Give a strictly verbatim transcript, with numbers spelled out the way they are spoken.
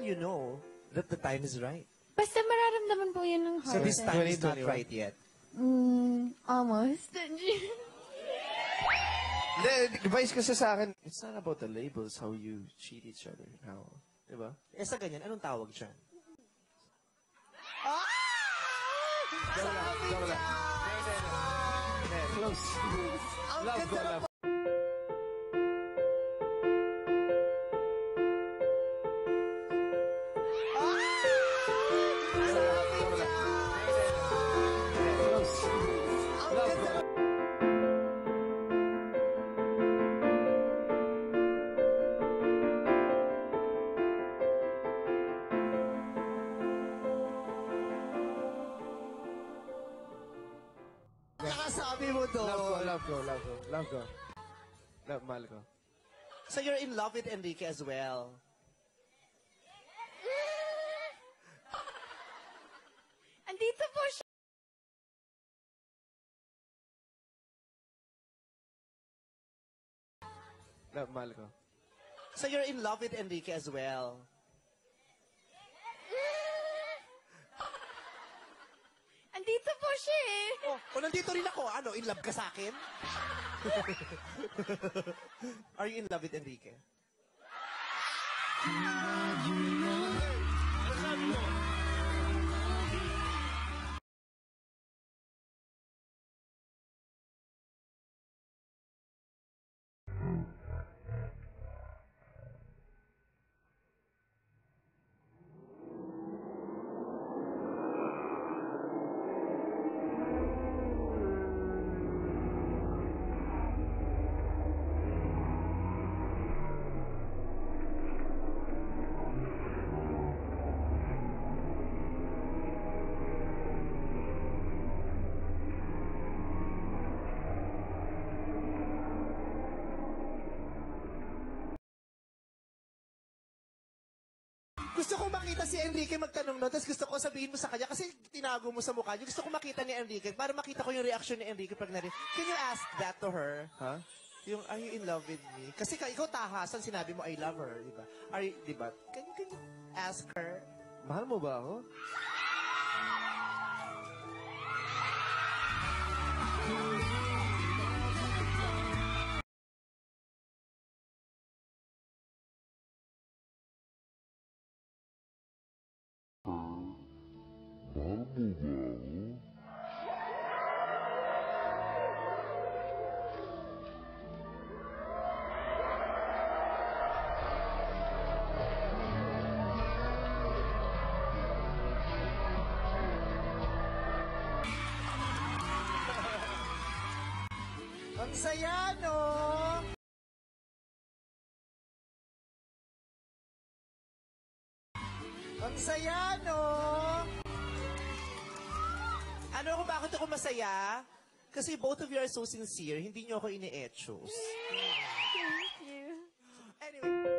you know that the time is right? Basta mararamdaman po yun ng heart. So this time is not right yet? Mm, almost. Vice kasi sa akin, it's not about the labels, how you treat each other. How, diba? Eh sa ganyan, anong tawag dyan? Ah! Joke lang, joke lang. Close. Love ko, love. Nakasabi mo to. Love ko, love ko, love ko, love ko. Love, mahal ko. So you're in love with Enrique as well? Andito po siya. Love, mahal ko. So you're in love with Enrique as well? Andito po siya eh. Oh, oh, nandito rin ako. Ano, in love ka sa akin? Are you in love with Enrique? Gusto ko makita si Enrique magtanong no, tapos gusto ko sabihin mo sa kanya, kasi tinago mo sa mukha niyo. Gusto ko makita ni Enrique, para makita ko yung reaction ni Enrique pag narinig. Can you ask that to her? Ha? Yung, are you in love with me? Kasi ka, ikaw tahasan, sinabi mo, I love her, di ba? Are you, di ba? Can, can you ask her? Mahal mo ba ako? Ang saya, no? Ang saya, no? Ano kung bakit ako masaya? Kasi both of you are so sincere, hindi nyo ako ini-etchos. Thank you. Anyway.